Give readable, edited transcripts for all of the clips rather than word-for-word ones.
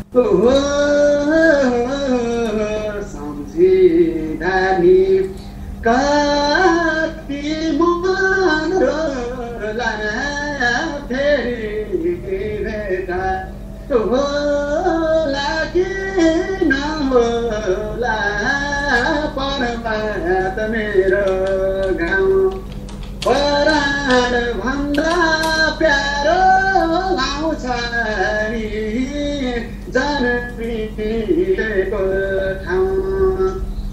ओहो सम्झिँदा नि कति मन रोला फेरि भेटा होला कि नहोला पर्वत मेरो गाउँ पराण भन्दा प्यारो लाउँछ नि जन्मिएको ठाउँ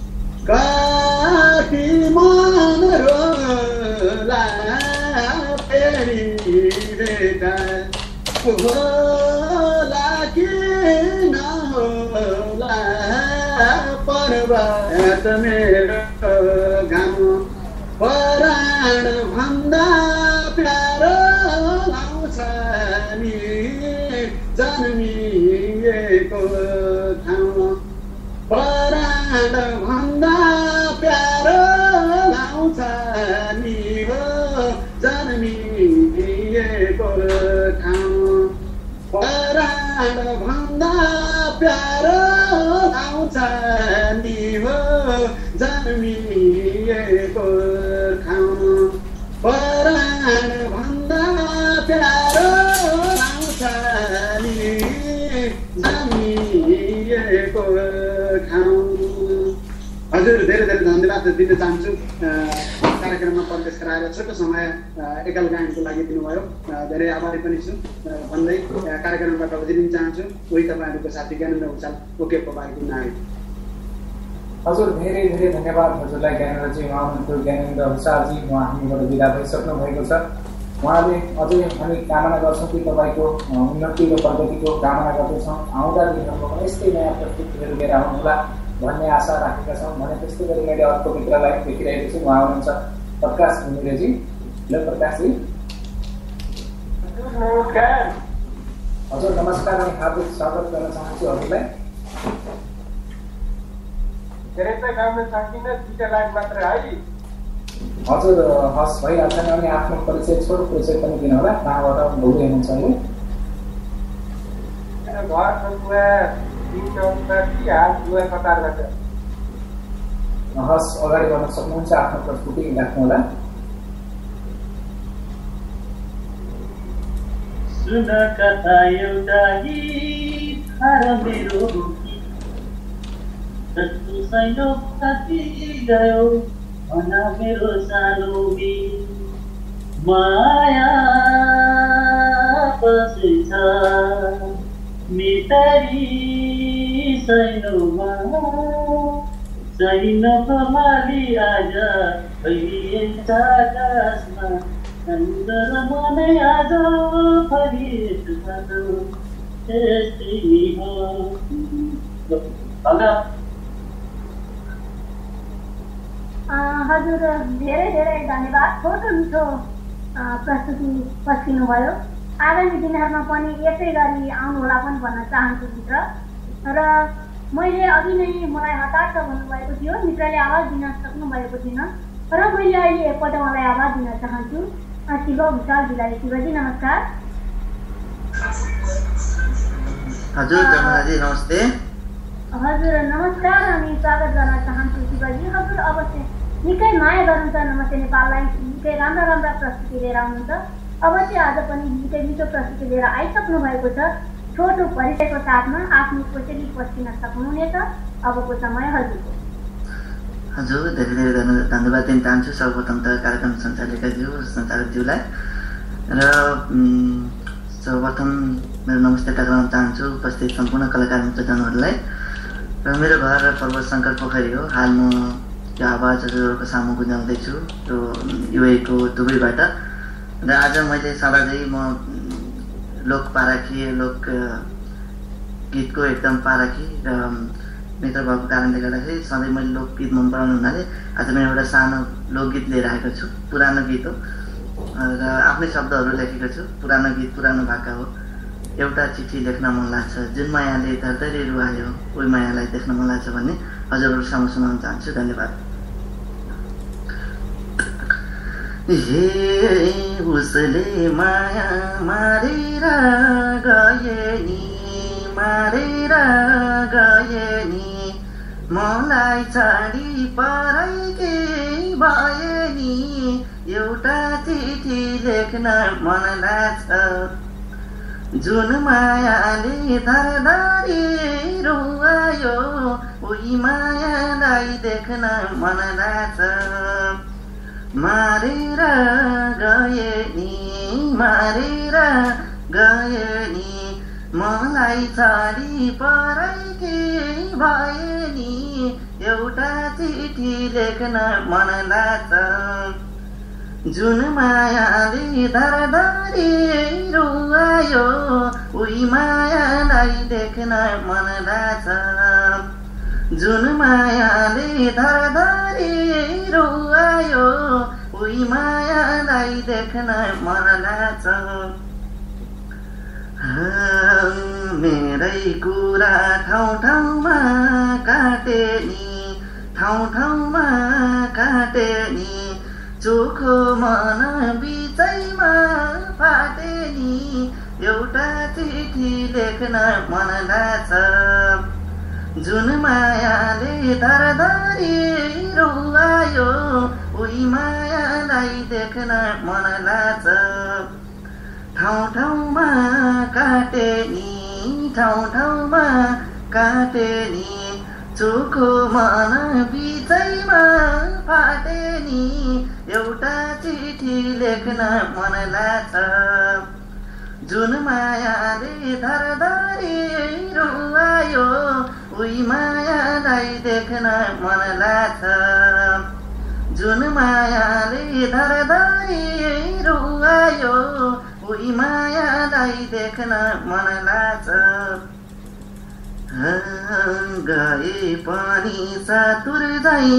कति मन रोला फेरि भेटा होला कि नहोला पर्वत मेरो गाउँ पराण भन्दा प्यारो लाउँछ नि जन्मिएको ठाउँ पराण भन्दा प्यारो लाउँछ नि हो जन्मिएको ठाउँ पराण भन्दा प्यारो लाउँछ नि हो जन्मिएको ठाउँ पराण भन्दा प्यारो लाउँछ नि जन्मिएको ठाउँ। हजुर धेरै धेरै धन्यवाद दिन चाहन्छु कार्यक्रममा प्रवेश गराएर छोटो समय एकल गायनको लागि दिनुभयो। धेरै आभारी पनि छु भन्दै कार्यक्रमबाट दिन चाहन्छु उही तपाईँहरूको साथी ज्ञानेन्द्र भुषाल ओके पबाईको नारी। हजुर धेरै धेरै धन्यवाद हजुरलाई ज्ञानेन्द्रजी। उहाँ हुनुहुन्थ्यो ज्ञानेन्द्र भुषालजी, उहाँ हामीबाट बिदा भइसक्नु भएको छ। उहाँले अझै हामी कामना गर्छौँ कि तपाईँको उन्नति र प्रगतिको कामना गर्दछौँ। आउँदा दिनहरूमा पनि यस्तै नयाँ प्रस्तुतिहरू लिएर आउनुहोला भन्ने आशा राखेका छौँ भने त्यस्तै गरी मैले अर्को मित्रलाई देखिरहेको छु। उहाँ हुनुहुन्छ प्रकाश घिमिरेजी। ल प्रकाशजी। नमस्कार। हजुर नमस्कार अनि हार्दिक स्वागत गर्न चाहन्छु हजुरलाई। धेरै त गाउन सकिनँ, 2 लाइन मात्र है। हजुर हस् भइहाल्छ नि। अनि आफ्नो परिचय छोटो परिचय पनि दिनु होला, कहाँबाट बोल्दै हुनुहुन्छ अहिले? मेरो घर सकुवा 3 हाल दुवा कतारबाट। हस् अगाडि बढ्न सक्नुहुन्छ, आफ्नो प्रस्तुति राख्नु होला। सुन कथा एउटा गीत मेरो तु सैनो कति गयो भना मेरो सानो माया बसेछ मितरी सैनोमा सैनको माली आज भइन्छ आकाशमा सुन्दर मनै आज फरिद यस्तै हो। हजुर धेरै धेरै धन्यवाद। छोटो मिठो प्रस्तुति पस्किनु भयो। आगामी दिनहरूमा पनि यसै गरी आउनुहोला पनि भन्न चाहन्छु मित्र। र मैले अघि नै मलाई हतार छ भन्नुभएको थियो, मित्रले आवाज दिन सक्नु भएको थिएन र मैले अहिले एकपल्ट उहाँलाई आवाज दिन चाहन्छु। शिव भुषालजीलाई। शिवजी नमस्कार। हजुर जमुनाजी नमस्ते। हजुर नमस्कार अनि स्वागत गर्न चाहन्छु शिवजी। हजुर अवश्य निकै माया गर्नुहुन्छ नमस्ते नेपाललाई, निकै राम्रा राम्रा प्रस्तुति लिएर आउनुहुन्छ। अवश्य आज पनि निकै मिठो प्रस्तुति लिएर आइसक्नु भएको छ। छोटो परिचयको साथमा आफ्नो कोसेली पस्किन सक्नुहुनेछ। अबको समय हजुरको। हजुर धेरै धेरै धन्यवाद दिन चाहन्छु सर्वप्रथम त कार्यक्रम सञ्चालकज्यूलाई र सर्वप्रथम मेरो नमस्ते गर्न चाहन्छु उपस्थित सम्पूर्ण कलाकार मित्रजनहरूलाई। र मेरो घर पर्वत शङ्कर पोखरी हो। हाल म यो आवाज हजुरहरूको सामु गुन्जाउँदैछु यो युएको दुबईबाट। र आज मैले सदाझै म लोक पारखी लोक गीतको एकदम पारखी र मित्र भएको कारणले गर्दाखेरि सधैँ मैले लोकगीत मन पराउने हुनाले आज म एउटा सानो लोकगीत लिएर आएको छु। पुरानो गीत हो र आफ्नै शब्दहरू लेखेको छु। पुरानो गीत पुरानो भाका हो। एउटा चिठी लेख्न मन लाग्छ जुन मायाले धरधरी रुवायो उही मायालाई देख्न मन लाग्छ भन्ने हजुरहरू सामु सुनाउन चाहन्छु। धन्यवाद। उसले माया मारेर गए नि मारेर गए नि मलाई छाडी पराइकै भए नि एउटा चिठी लेख्न मन लाग्छ जुन मायाले धरधरी रुवायो उही मायालाई देख्न मन लाग्छ मारेर गए नि मलाई छाडी पराइकै भए नि एउटा चिठी लेख्न मन लाग्छ जुन मायाले धरधरी रुवायो उही मायालाई देख्न मन लाग्छ जुन मायाले धरधरी रुवायो उही मायालाई देख्न मन लाग्छ मेरै कुरा ठाउँ ठाउँमा काटे नि चोखो मन बिचैमा फाटे नि एउटा चिठी लेख्न मन लाग्छ जुन मायाले धरधरी रुवायो उही मायालाई देख्न मन लाग्छ ठाउँ ठाउँमा काटे नि चोखो मन बिचैमा फाटे नि एउटा चिठी लेख्न मन लाग्छ जुन मायाले धरधरी रुवायो उही मायालाई देख्न मन लाग्छ जुन मायाले धरधरी रुवायो उही मायालाई देख्न मन लाग्छ गए पनि सातुर झै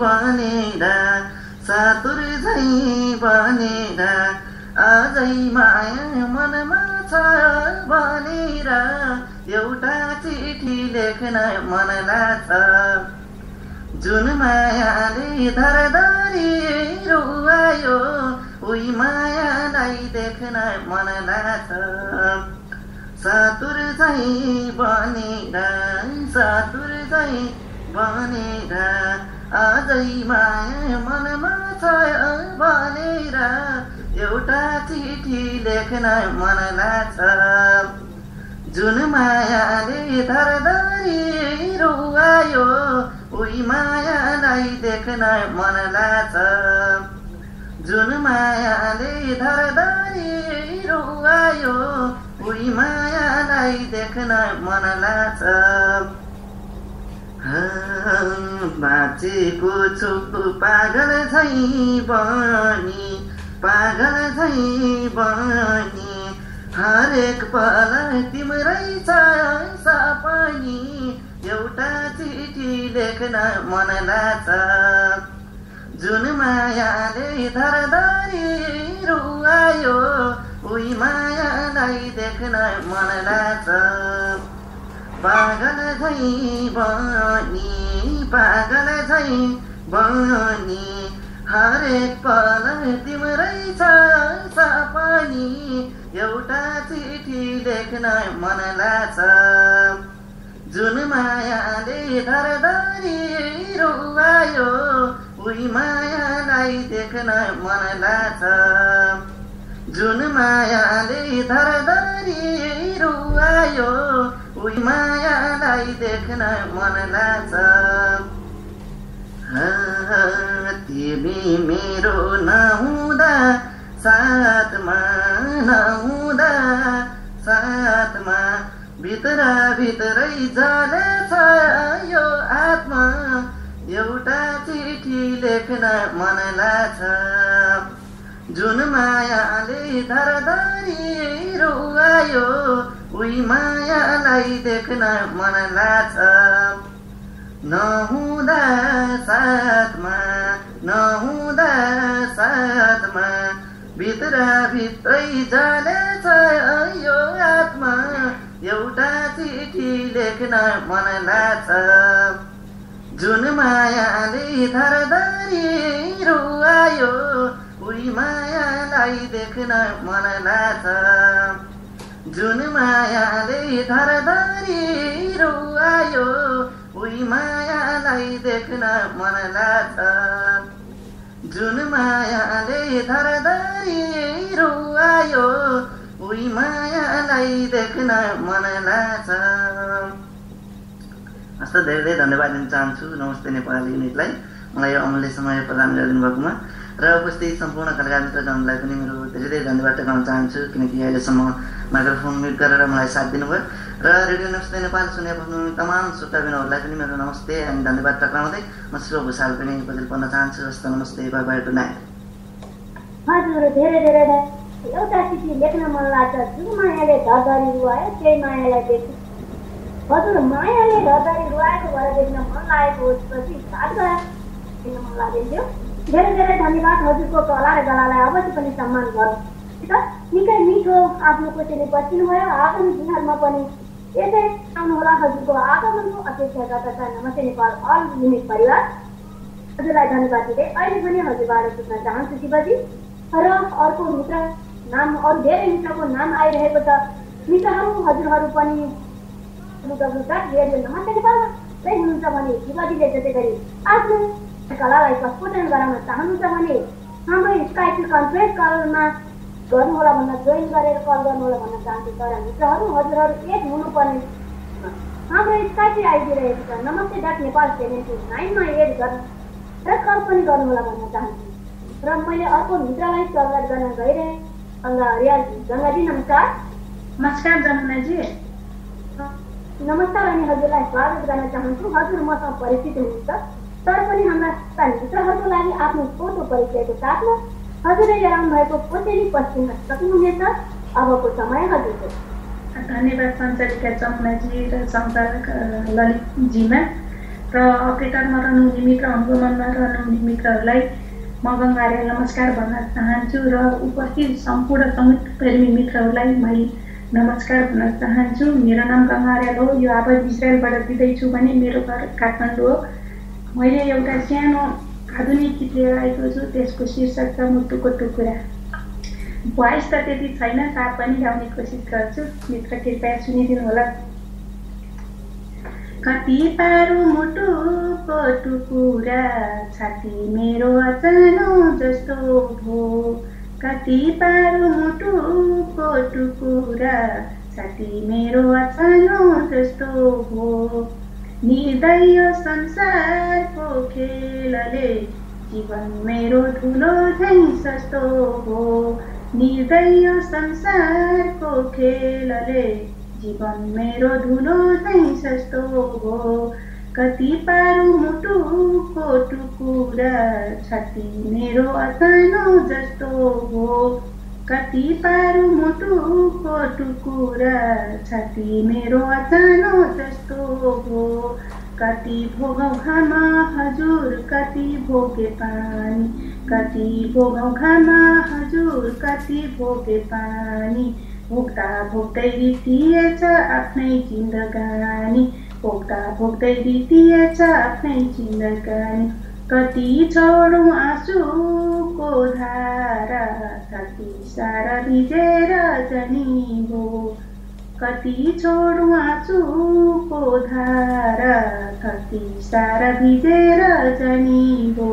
बनेर अझै माया मनमा छ भनेर एउटा चिठी लेख्न मन लाग्छ जुन मायाले धरधरी रुवायो उही मायालाई देख्न मन लाग्छ सातुर झै बनेर अझै माया मनमा छ भनेर एउटा चिठी लेख्न मन लाग्छ जुन मायाले धरधरी रुवायो उही मायालाई देख्न मन लाग्छ जुन मायाले धरधरी रुवायो उही मायालाई देख्न मन लाग्छ बाँचेको छु पागल झै बनी हरेक पल तिम्रै छ सपनी एउटा चिठी लेख्न मन लाग्छ जुन मायाले धरधरी रुवायो उही मायालाई देख्न मन लाग्छ पागल झै बनी हरेक पल तिम्रै छ सपनी एउटा चिठी लेख्न मन लाग्छ जुन मायाले धरधरी रुवायो उही मायालाई देख्न मन लाग्छ जुन मायाले धरधरी रुवायो उही मायालाई देख्न मन लाग्छ तिमी मेरो नहुँदा साथमा भित्रै जलेछ यो आत्मा एउटा चिठी लेख्न मन लाग्छ जुन मायाले धरधरी रुवायो उही मायालाई देख्न मन लाग्छ नहुँदा साथमा भित्रै जलेछ यो आत्मा एउटा चिठी लेख्न मन लाग्छ जुन मायाले धरधरी रुवायो उही मायालाई देख्न मन लाग्छ जुन मायाले धरधरी रुवायो उही मायालाई देख्न मन लाग्छ जुन मायाले धरधरी रुवायो उही मायालाई देख्न मन लाग्छ हस्त धेरै धेरै धन्यवाद दिन चाहन्छु नमस्ते नेपाली युनिटलाई मलाई यो अमूल्य समय प्रदान गरिदिनु भएकोमा र उपस्थित सम्पूर्ण कलाकार मित्रजनलाई पनि मेरो धेरै धेरै धन्यवाद टक्राउन चाहन्छु किनकि अहिलेसम्म माइक्रोफोन म्युट गरेर मलाई साथ दिनुभयो र रेडियो नमस्ते नेपाल सुने बस्नु तमाम श्रोताबिनहरूलाई पनि मेरो नमस्ते अनि धन्यवाद टक्राउँदै म शिव भूषाल पनि उपस्थित गर्न चाहन्छु हस्त नमस्ते बाई बाई गुड नाइट हजुर धेरै धेरै एउटा चिठी लेख्न मन लाग्छ जुन मायाले धरधरी रुवायो त्यही मायालाई देख्छु हजुर मायाले धरधरी रुवाएको भएर देख्न मन लागेको होस् देख्न मन लाग्दैथ्यो धेरै धेरै धन्यवाद हजुरको कला र गलालाई अवश्य पनि सम्मान गर्नु निकै मिठो आफ्नो कोसेली बस्नु भयो आगामी दिनहरूमा पनि यसै आउनुहोला हजुरको आगमनको अपेक्षा गर्दछ नमस्ते नेपाल अल युनिट परिवार हजुरलाई धन्यवाद दिँदै अहिले पनि हजुरबाट सोध्न चाहन्छु शिवजी र अर्को मित्र नाम अरू धेरै मित्रको नाम आइरहेको छ मित्रहरू हजुरहरू पनि रेडियो नमस्ते नेपालमा हुनुहुन्छ भने शिवजीले जस्तै गरी आफ्नो कलालाई प्रस्फुटन गराउन चाहनुहुन्छ भने हाम्रो स्काइप कन्फरेन्स कलमा गर्नुहोला भन्न जोइन गरेर कल गर्नुहोला भन्न चाहन्छु तर मित्रहरू हजुरहरू एक हुनुपर्ने हाम्रो स्काइप आइडी रहेको छ namaste.nepal729 मा एड गर्न र कल पनि गर्नुहोला भन्न चाहन्छु र मैले अर्को मित्रलाई स्वागत गर्न गइरहेँ गङ्गाजी नमस्कार नमस्कार जमुनाजी नमस्कार अनि हजुरलाई स्वागत गर्न चाहन्छु हजुर मसँग परिचित हुनुहुन्छ तर पनि हाम्रा मित्रहरूको लागि आफ्नो फोटो परिचयको साथमा हजुरले ल्याउनु भएको कोसेली पस्किन सक्नुहुनेछ अबको समय हजुरको धन्यवाद सञ्चालिका जमुनाजी र सञ्चालक ललितजीमा र अपरेटरमा रहनुहुने मित्र अनुगमनमा रहनुहुने मित्रहरूलाई म गङ्गार्य नमस्कार भन्न चाहन्छु र उपस्थित सम्पूर्ण सङ्गीत प्रेमी मित्रहरूलाई मैले नमस्कार भन्न चाहन्छु मेरो नाम गङ्गार्य हो यो आवाज इजरायलबाट दिँदैछु भने मेरो घर काठमाडौँ हो मैले एउटा सानो आधुनिक गीत लिएर आएको छु त्यसको शीर्षक छ मुटुको टुकुरा भोइस त त्यति छैन साथ पनि गाउने कोसिस गर्छु मित्र कृपया सुनिदिनु होला कति पारो मुटुको टुकुरा छाती मेरो अचानो जस्तो भो कति पारो मुटुको टुकुरा छाती मेरो अचानो जस्तो भो निर्दय संसारको खेलले जीवन मेरो ठुलो झैँ सस्तो हो निर्दय संसारको खेलले जीवन मेरो धुलो झैँ सस्तो हो कति पारो मुटुको टुकुरा छाती मेरो अचानो जस्तो हो कति पारो मुटुको टुकुरा छाती मेरो अचानो जस्तो हो कति भोगौ घामा हजुर कति भोगे पानी कति भोगौ घामा हजुर कति भोगे पानी भोग्दा भोग्दै बितिएछ आफ्नै जिन्दगानी भोग्दा भोग्दै बितिएछ आफ्नै जिन्दगानी कति छोडौँ आँसुको धारा छाती सारा भिजेर जानी हो कति छोडौँ आँसुको धारा छाती सारा भिजेर जानी हो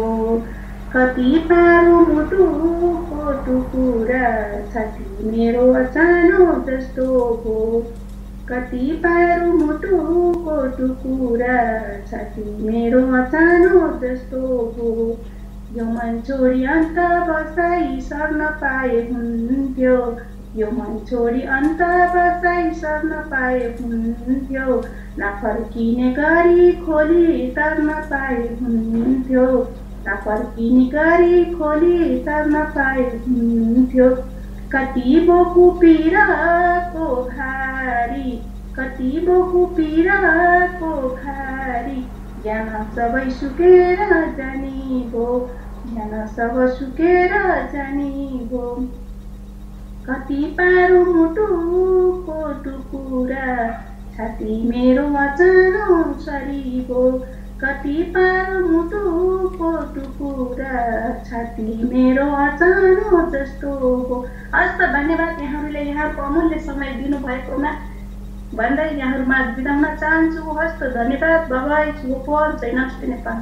कति पारो मुटुको टुकुरा छाती मेरो अचानो जस्तो हो कति पारो मुटुको टुकुरा छाती मेरो अचानो जस्तो हो यो मन छोडी अन्त बसाइ सर्न पाए हुन्थ्यो यो मन छोडी अन्त बसाइ सर्न पाए हुन्थ्यो नफर्किने गरी खोली तर्न पाए हुन्थ्यो नफर्किने गरी खोली तर्न पाए हुन्थ्यो कति बोकु पिराको भारी कति बोकु पिराको भारी ज्ञान सबै सुकेर जानी भो ज्ञान सब सुकेर जानी भो कति पारो मुटुको टुकुरा छाती मेरो अचानो सरी भो कति पारो मुटुको टुकुरा छाती मेरो अचानो जस्तो हो हस् त धन्यवाद यहाँहरूले यहाँहरूको अमूल्य समय दिनुभएकोमा भन्दै यहाँहरूमा बिदा हुन चाहन्छु। हस् त धन्यवाद। बाबाई सुपर जय नमस्ते नेपाल।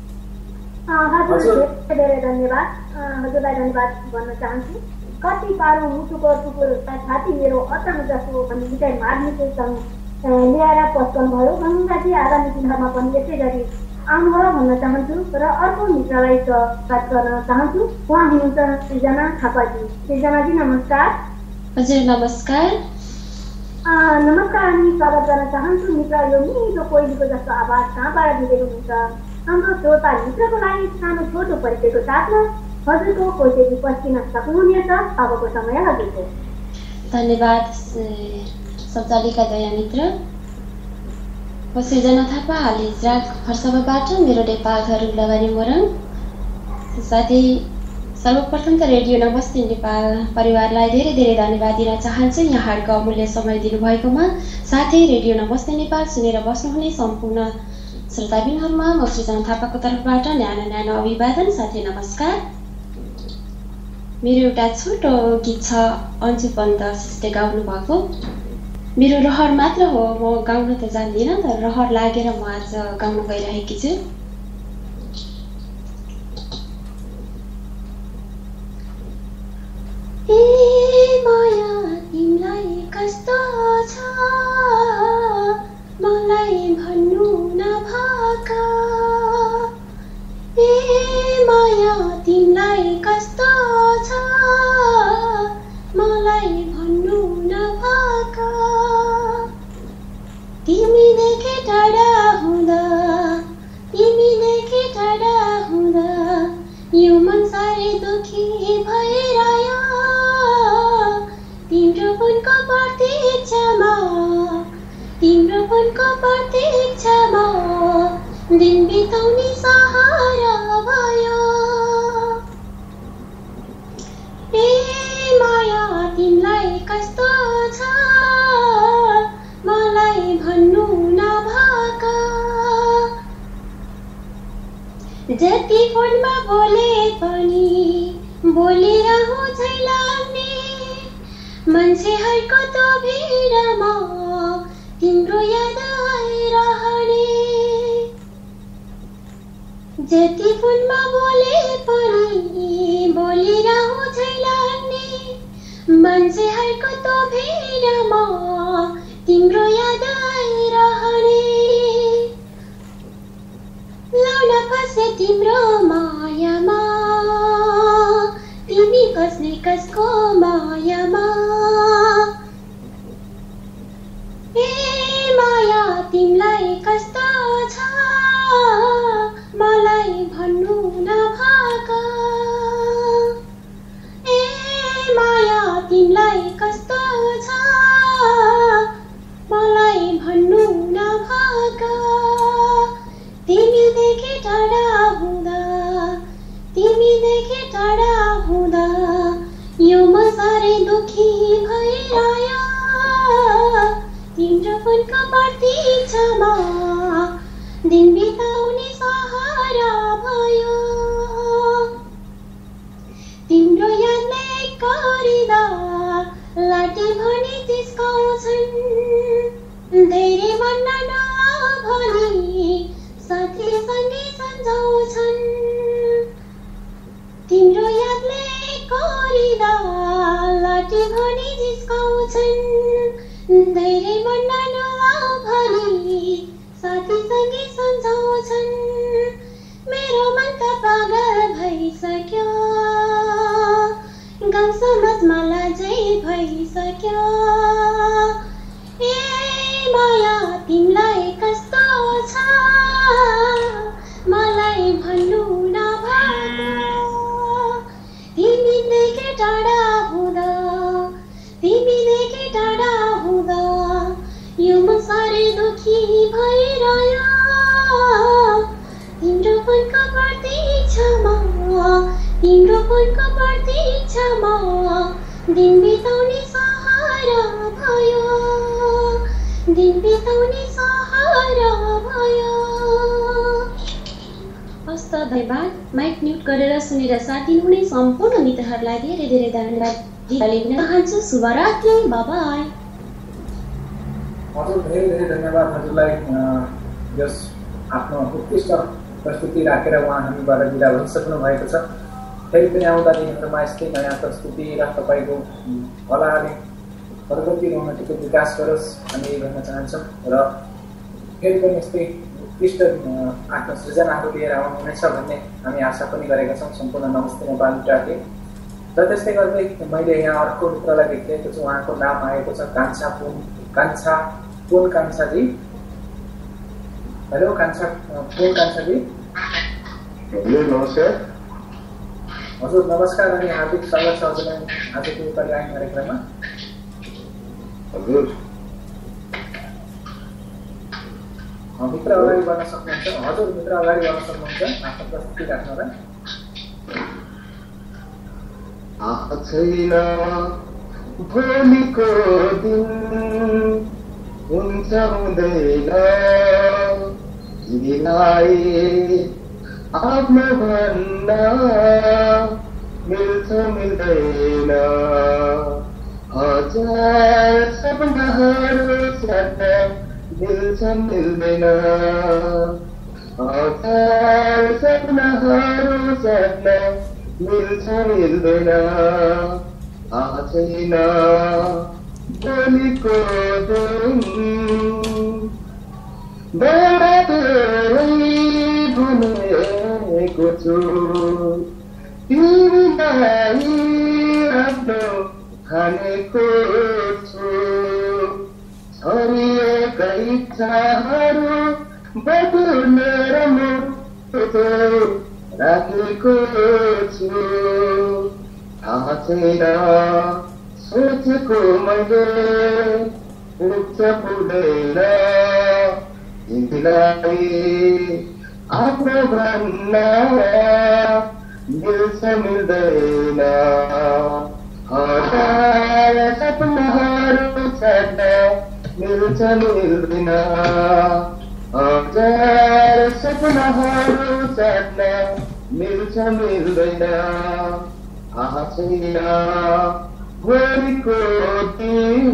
हजुर धेरै धन्यवाद। हजुरलाई धन्यवाद भन्न चाहन्छु। कति पारो मुटुको टुकुर छाती मेरो अचानक जस्तो भन्ने विषय मार्मिकसँग ल्याएर पस्कनुभयो। गङ्गाजी आगामी दिनमा पनि यसै गरी आउनुहोला भन्न चाहन्छु र अर्को मित्रलाई स्वागत गर्न चाहन्छु। उहाँ हुनुहुन्छ सृजना थापाजी। सृजनाजी नमस्कार। हजुर नमस्कार। नमस्कार अनि स्वागत गर्न चाहन्छु। मित्र यो मिठो कोइलीको जस्तो आवाज कहाँबाट दिँदै हुनुहुन्छ? हाम्रो श्रोता मित्रको लागि सानो छोटो परिचयको साथमा हजुरको कोइली पस्किन सक्नुहुनेछ। अबको समय हजुरको। धन्यवाद सञ्चालिका दया मित्र। म सृजना थापा हाल इजरायल खरसावाबाट मेरो नेपाल घर उलाबारी मोरङ। साथै सर्वप्रथम त रेडियो नमस्ते नेपाल परिवारलाई धेरै धेरै धन्यवाद दिन चाहन्छु यहाँहरूको अमूल्य समय दिनुभएकोमा। साथै रेडियो नमस्ते नेपाल सुनेर बस्नुहुने सम्पूर्ण श्रोताबिनहरूमा म सृजना थापाको तर्फबाट न्यानो न्यानो अभिवादन साथै नमस्कार। मेरो एउटा छोटो गीत छ अन्जु पन्त सिस्टे गाउनु भएको। मेरो रहर मात्र हो, म गाउन त जान्दिनँ तर रहर लागेर म आज गाउन गइरहेकी छु। ए माया तिमीलाई कस्तो छ मलाई भन्नु नभएका। ए माया तिमीलाई कस्तो छ मलाई भन्नु नभएका। तिमीदेखि टाढा हुँदा तिमीदेखि टाढा हुँदा यो मन साह्रै दुखी भइरह्यो। तिम्रो फुलको प्रतीक्षामा तिम्रो फुलको प्रतीक्षामा दिन बिताउने सहारा भयो। ए माया तिमीलाई कस्तो छ मलाई भन्नु नभएका। जति फोनमा बोले पनि बोलिरहँ झै लाग्ने मान्छेहरूको त्यो भिडमा तिम्रो याद आइरहने। जति फोनमा बोले पनि बोलिरहँ झै लाग्ने मान्छेहरूको त्यो भिडमा तिम्रो याद आइरहने। लाउन फसे तिम्रो मायामा तिमी कसले कसको मायामा। ए माया तिमीलाई कस्तो छ मलाई भन्नु नभएका। ए माया तिमीलाई कस्तो छ मलाई भन्नु नभएका। तिमीदेखि टाढा हुँदा तिमीदेखि टाढा हुँदा यो म साह्रै दुखी भइरह्यो। तिम्रो फुलको प्रतीक्षामा दिन बिताउने सहारा भयो। तिम्रो यादले गरिदा लाटे भने जिस्काउँछन्। धेरै भन्न नभनी साथीसँगै सम्झाउँछन्। तिम्रो यादले गरिदा लाटे भने जिस्काउँछन्। धेरै भन्न नभनी साथीसँगै सम्झाउँछन्। मेरो मन त पागल भइसक्यो गाउँ समाजमा लाजै भइसक्यो। ए माया तिमीलाई कस्तो छ मलाई भन्नु नभएका। तिमीदेखि टाढा हुँदा तिमीदेखि टाढा हुँदा यो म साह्रै दुखी भइरह्यो। तिम्रो फुलको प्रतीक्षामा तिम्रो फुलको प्रतीक्षामा दिन बिताउने सहारा भयो। दिन बिताउने सहारा भयो। हस्त धन्यवाद। माइक म्युट गरेर सुनेर साथ दिनुहुने सम्पूर्ण मित्रहरूलाई धेरै धेरै धन्यवाद बिदा लिन चाहन्छु। शुभरात्रि, बाइ। हजुर धेरै धेरै धन्यवाद हजुरलाई यस आफ्नो उत्कृष्ट प्रस्तुति राखेर उहाँ हामीबाट बिदा भइसक्नु भएको छ। फेरि पनि आउँदा दिनहरूमा यस्तै नयाँ प्रस्तुति र तपाईँको कलाले प्रगति र उन्नतिको विकास गरोस् हामी भन्न चाहन्छौँ र फेरि पनि यस्तै उत्कृष्ट आफ्नो सृजनाहरू लिएर आउनुहुनेछ भन्ने हामी आशा पनि गरेका छौँ। सम्पूर्ण नमस्ते नेपाल ट्राके र त्यस्तै गर्दै मैले यहाँ अर्को मित्रलाई भेटिरहेको छु। उहाँको नाम आएको छ कान्छा पुन कान्छाजी। हेलो पुन कान्छाजी। नमस्कार। हजुर नमस्कार अनि हार्दिक स्वागत छ हजुरलाई आजको कल्याण कार्यक्रममा। हजुर मित्र अगाडि बढ्न सक्नुहुन्छ। हजुर मित्र अगाडि बढ्न सक्नुहुन्छ आफ्नो प्रस्तुति राख्नलाई। छैन भोलिको दिन हुन्छ हुँदैन तिमीलाई आफ्नो भन्न मिल्छ मिल्दैन हजार सपनाहरू साट्न मिल्छ मिल्दैन हजार सपनाहरू साट्न मिल्छ मिल्दैन छैन भोलिको दिन भनेको छु तिमीलाई आफ्नो ठानेको छु छरिएका इच्छाहरू बटुलेर मुटु राखेको छु थाहा छैन सोचेको मैले पुग्छ पुग्दैन तिमीलाई आफ्नो भन्न मिल्छ मिल्दैन हजार सपनाहरू छाड्न मिल्छ मिल्दैन हजार सपनाहरू छाड्न मिल्छ मिल्दैन थाहा छैन भोलिको दिन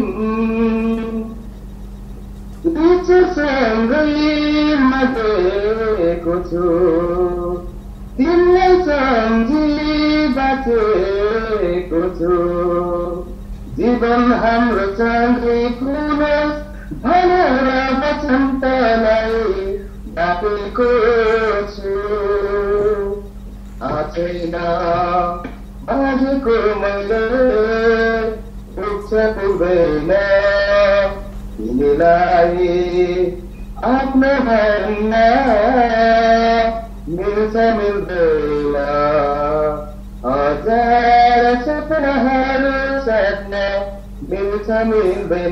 सँगै मरेको छु तिमीलाई सम्झी बाँचेको छु जीवन हाम्रो सँगै पुरोस् भनेर वसन्तलाई बाँचेको छु छैन बाँचेको मैले पुग्छ पुग्दैन तिमीलाई आफ्नो भन्न मिल्छ मिल्दैन हजार सपनाहरू साट्न मिल्छ मिल्दैन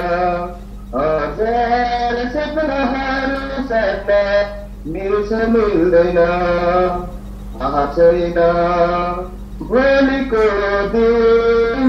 हजार सपनाहरू साट्न मिल्छ मिल्दैन छैन भोलिको दिन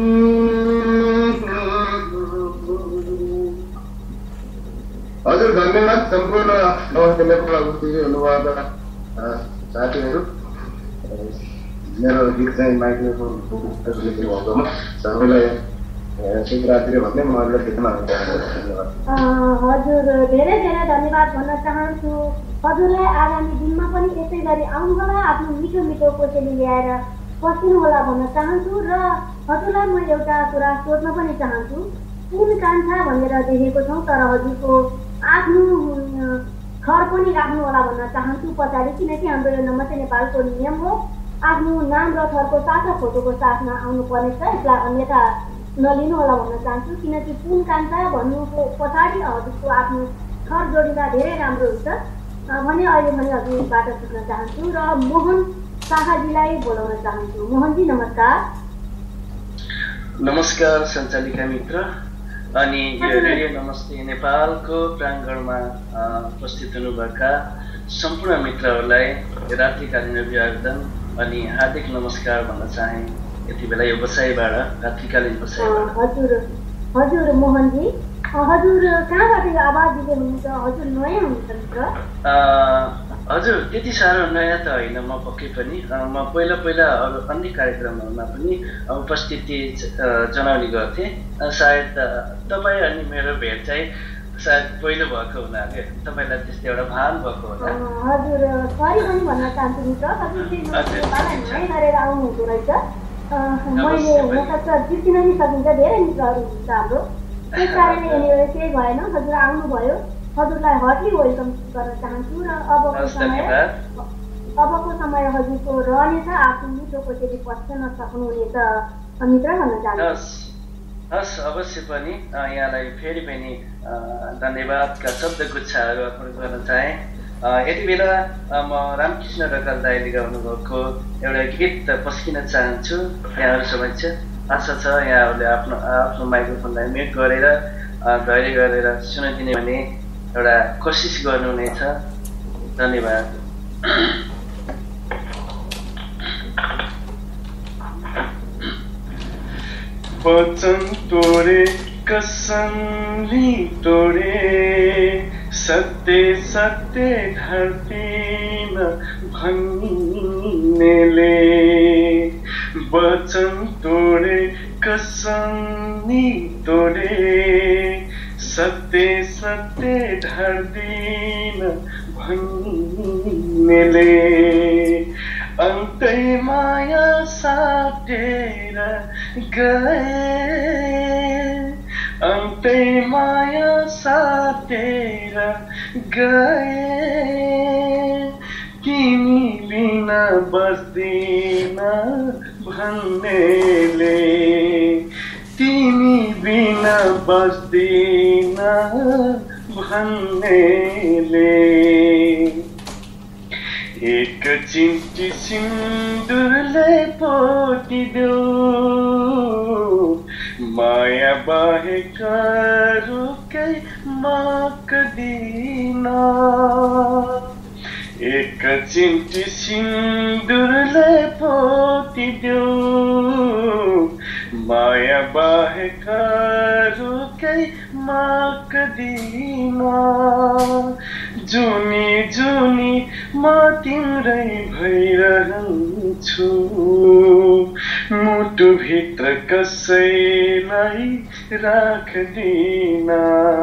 हजुर धन्यवाद सम्पूर्ण नमस्ते नेपाल उपस्थित हुनुभएका साथीहरू मेरो गीत चाहिँ माइक्रोफोन भएकोमा सबैलाई शुभरात्रि भन्दै म अरूलाई भेट्न धन्यवाद। हजुर धेरै धेरै धन्यवाद भन्न चाहन्छु। हजुरलाई आगामी दिनमा पनि यसै गरी आउनुहोला आफ्नो मिठो मिठो कोसेली ल्याएर बस्नु होला भन्न चाहन्छु र हजुरलाई म एउटा कुरा सोध्न पनि चाहन्छु। कुन कान्छा भनेर देखेको छौँ तर हजुरको आफ्नो घर पनि राख्नु होला भन्न चाहन्छु पछाडि किनकि हाम्रो यो नमस्ते नेपालको नियम हो आफ्नो नाम र थरको साथमा फोटोको साथमा आउनु पर्नेछ यसलाई अन्यथा नलिनु होला भन्न चाहन्छु किनकि कुन कान्छा भन्नुको पछाडि हजुरको आफ्नो थर जोडिँदा धेरै राम्रो हुन्छ भने अहिले मैले हजुरबाट सुन्न चाहन्छु र मोहन शाहजीलाई बोलाउन चाहन्छु। मोहनजी नमस्कार। नमस्कार सञ्चालिका मित्र अनि यो रेडियो नमस्ते नेपालको प्राङ्गणमा उपस्थित हुनुभएका सम्पूर्ण मित्रहरूलाई रात्रिकालीन अभिवादन अनि हार्दिक नमस्कार भन्न चाहे यति बेला यो बसाइबाट रात्रिकालीन बसाइबाट। हजुर हजुर मोहनजी हजुर कहाँबाट यो आवाज दिँदै हुनुहुन्छ? हजुर नयाँ हुनुहुन्छ मित्र? हजुर त्यति साह्रो नयाँ त होइन म पक्कै पनि म पहिला अरू अन्य कार्यक्रमहरूमा पनि उपस्थिति जनाउने गर्थेँ सायद तपाईँ अनि मेरो भेट चाहिँ सायद पहिलो भएको हुनाले तपाईँलाई त्यस्तो एउटा भान भएको होला हजुर सरी पनि भन्न चाहन्छु मित्र हजुरले गरेर आउनुहुँदो रहेछ मैले हुनसक्छ बिर्सिन नि सकिन्छ धेरै मित्रहरू हुन्छ हाम्रो त्यस कारणले यहाँनिर केही भएन हजुर आउनुभयो हजुरलाई हार्टली वेलकम गर्न चाहन्छु र अबको समय हजुरको रहनेछ आफ्नो मिठो कसरी पस्न सक्नुहुनेछ मित्र भन्न चाहन्छु हस् अवश्य पनि यहाँलाई फेरि पनि धन्यवादका शब्द गुच्छाहरू अर्पण गर्न चाहे यति बेला म रामकृष्ण ढकाल दाइले गाउनुभएको एउटा गीत पस्किन चाहन्छु यहाँहरू समक्ष आशा छ यहाँहरूले आफ्नो माइक्रोफोनलाई म्युट गरेर धैर्य गरेर सुनाइदिने भने एउटा कोसिस गर्नुहुनेछ धन्यवाद वचन तोरे कसम ली तोरे सत्य सत्य धरतीन भन्नेले वचन तोरे कसम ली तोरे सत्य सत्य धरतीन भन्नेले अंतै माया साटेर गए अंतै माया साटेर गए तिमी बिना बस्दिन भन्नेले तिमी बिना बस्दिन भन्नेले एक चिम्टी सिन्दुरले पोतिदेऊ माया बाहेक रुकै माग्दिन एक चिम्टी सिन्दुरले पोतिदेऊ माया बाहेक रुकै माग्दिन जुनी जुनी म तिम्रै भइरहन्छु मुटुभित्र कसैलाई राख्दिन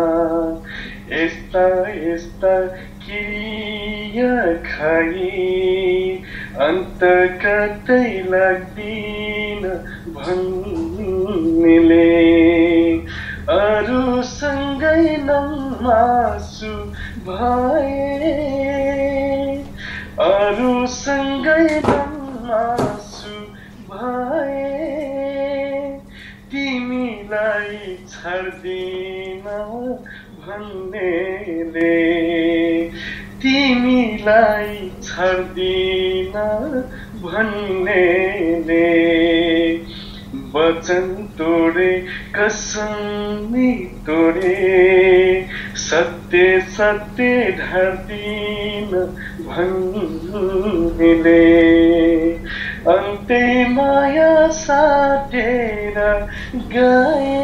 यस्ता यस्ता क्रिया खाई अन्त कतै लाग्दिन भन्नेले अरूसँगै नमासु भए अरूसँगै नमासु भए तिमीलाई छाड्दिन भन्नेले तिमीलाई छाड्दिन भन्नेले वचन तोडे कसम तोडे सत्य सत्य ढार्दिन भन्नेले अन्त्य माया साटेर गए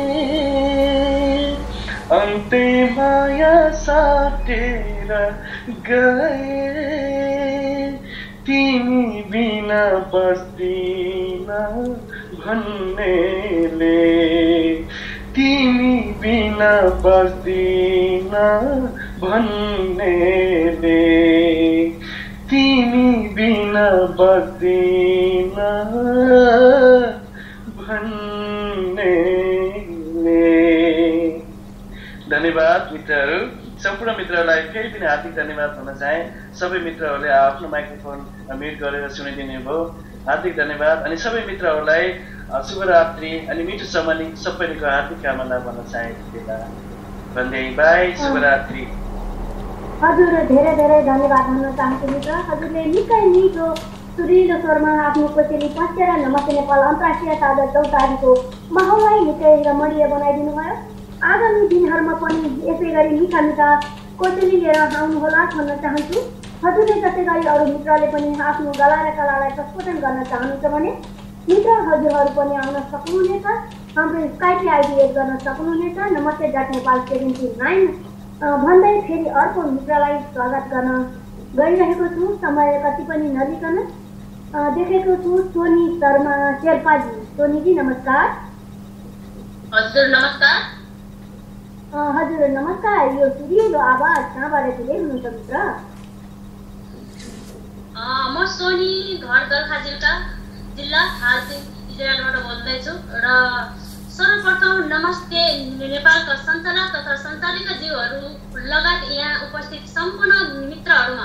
अन्त्य माया साटेर गए तिमी बिना बस्दिन भन्नेले तिमी बिना बस्दिन भन्नेले तिमी बिना बस्दिन भन्नेले। धन्यवाद मित्रहरू, सम्पूर्ण मित्रहरूलाई फेरि पनि हार्दिक धन्यवाद भन्न चाहे। सबै मित्रहरूले आफ्नो माइक्रोफोन म्युट गरेर सुनिदिनु भयो, हार्दिक धन्यवाद। अनि सबै मित्रहरूलाई शुभरात्रि अनि मिठो सम्मानी सबैको हार्दिक कामना भन्न चाहे। भन्दै बाई, शुभरात्रि। हजुर धेरै धेरै धन्यवाद भन्न चाहन्छु मित्र। हजुरले निकै मिठो सुरिलो स्वरमा आफ्नो कोसेली पस्केर नमस्ते नेपाल अन्तर्राष्ट्रिय साझा चौतारीको माहौललाई निकै रमणीय बनाइदिनु भयो। आगामी दिनहरूमा पनि यसै गरी मिठा मिठा कोसेली लिएर आउनुहोला भन्न चाहन्छु। हजुरले जस्तै गरी अरू मित्रले पनि आफ्नो गला र कलालाई प्रस्फोटन गर्न चाहनुहुन्छ भने मित्र हजुरहरू पनि आउन सक्नुहुनेछ। हाम्रो स्काइपले आइडी एड गर्न सक्नुहुनेछ, नमस्ते.नेपाल 79 भन्दै फेरि अर्को मित्रलाई स्वागत गर्न गरिरहेको छु। समय कति पनि नलिकन देखेको छु सोनी शर्मा शेर्पाजी। सोनीजी नमस्कार। हजुर नमस्कार। हजुर नमस्कार। यो सुरिलो आवाज कहाँबाट दिँदै हुनुहुन्छ मित्र? म सोनी घर गल्खा जिल्ला हाल इजरायलबाट बोल्दैछु र सर्वप्रथम नमस्ते नेपालका सञ्चालक तथा सञ्चालिका जीवहरू लगायत यहाँ उपस्थित सम्पूर्ण मित्रहरूमा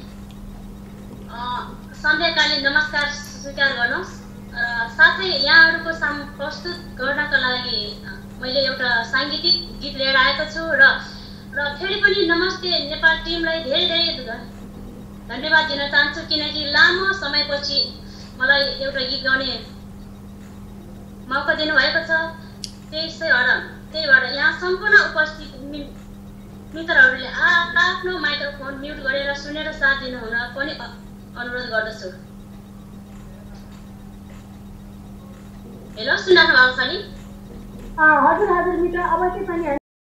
सन्ध्याकालीन नमस्कार स्वीकार गर्नुहोस्। साथै यहाँहरूको सामु प्रस्तुत गर्नका लागि मैले एउटा साङ्गीतिक गीत लिएर आएको छु र फेरि पनि नमस्ते नेपाल टिमलाई धेरै धेरै धन्यवाद दिन चाहन्छु किनकि लामो समयपछि मलाई एउटा गीत गाउने मौका दिनुभएको छ। त्यही भएर यहाँ सम्पूर्ण उपस्थित मित्रहरूले आफ्नो माइक्रोफोन म्युट गरेर सुनेर साथ दिनुहुन पनि अनुरोध गर्दछु। हेलो सुन्नु भएको छ नि? हजुर हजुर मित्र अवश्य पनि